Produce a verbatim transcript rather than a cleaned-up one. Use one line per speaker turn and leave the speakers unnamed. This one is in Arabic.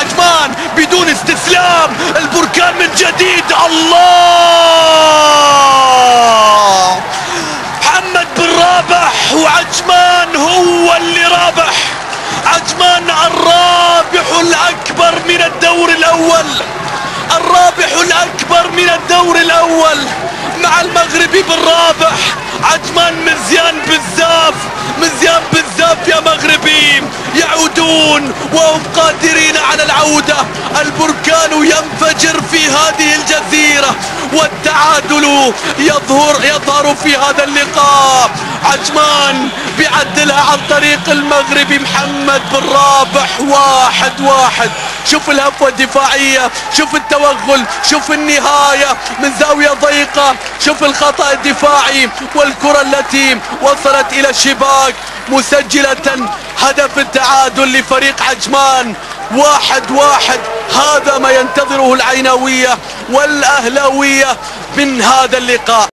عجمان بدون استسلام. البركان من جديد. الله، محمد بن رابح وعجمان هو اللي رابح. عجمان الرابح الأكبر من الدور الأول، الرابح الأكبر من الدور الأول مع المغربي بن رابح. عجمان مزيان بزاف، مزيان بزاف يا مغربي، يعودون وهم قادرين على العودة. البركان ينفجر في هذه الجزيرة والتعادل يظهر يظهر في هذا اللقاء. عجمان بيعدلها عن طريق المغربي محمد بن رابح. واحد واحد. شوف الهفوة الدفاعية، شوف التوغل، شوف النهاية من زاوية ضيقة، شوف الخطأ الدفاعي والكرة التي وصلت إلى الشباك مسجلة هدف التعادل لفريق عجمان. واحد واحد. هذا ما ينتظره العيناوية والأهلاوية من هذا اللقاء.